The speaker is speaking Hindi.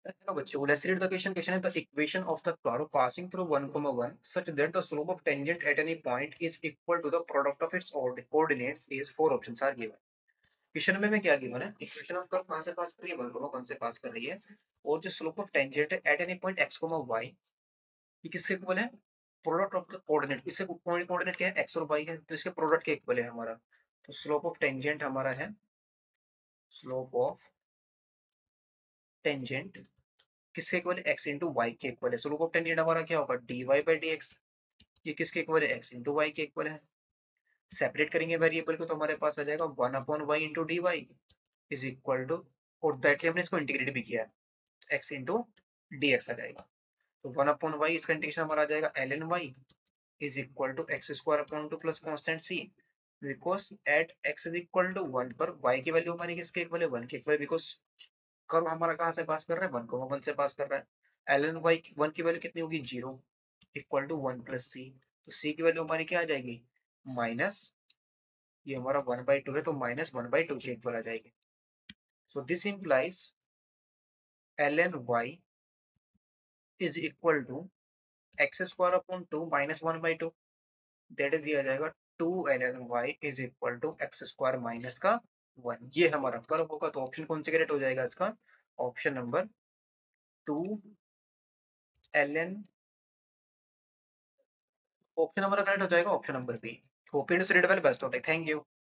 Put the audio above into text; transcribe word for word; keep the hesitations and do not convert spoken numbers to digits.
हेलो बच्चों, let's read the question. Question is the equation of the curve passing through one comma one such that the slope of tangent at any point is equal to the product of its ord- coordinates is four options are given. Question में में क्या गिवन है? इक्वेशन ऑफ कर्व कहां से पास कर रही है? वन comma वन से पास कर रही है और जो स्लोप ऑफ टेंजेंट है at any point x comma y ये किसके इक्वल है? Product of the coordinate. इससे कोऑर्डिनेट क्या है? x और y है, तो इसके प्रोडक्ट के इक्वल है हमारा. तो स्लोप ऑफ टेंजेंट हमारा है स्लोप ऑफ टेंजेंट किसके इक्वल है? x इंटू वाई के इक्वल है. स्लोप ऑफ टेंजेंट हमारा क्या होगा? dy by D X. ये किसके इक्वल है? x इंटू वाई के इक्वल है. सेपरेट करेंगे वेरिएबल को तो हमारे पास आ जाएगा one upon Y into D Y is equal to, और डायरेक्टली हमने इसको इंटीग्रेट भी किया है, x इंटू डी एक्स आ जाएगा. तो वन अपॉन वाई इसका इंटीग्रेशन हमारा आ जाएगा L N Y is equal to X square upon two plus constant C. Because at x is equal to one पर y की वैल्यू हमारी किसके इक्वल है? वन के इक्वल. बिकॉज कर्व हमारा कहाँ से पास कर रहा है? वन को वन से पास कर रहा है. एल एन वाई वन की वैल्यू कितनी होगी? Zero equal to one plus C. तो सी की वैल्यू हमारी क्या आ जाएगी? माइनस, ये हमारा वन बाई टू है तो माइनस वन बाई टू के इक्वल आ जाएगी. So this implies L N Y is equal to X square upon two minus one by two. That is दिया जाएगा to L N Y is equal to X square minus का वन. ये हमारा कर्व होगा. तो ऑप्शन कौन से करेक्ट हो जाएगा इसका? Option number two L N. Option number correct हो जाएगा option number B. Hope you to read well. Best of luck. Thank you.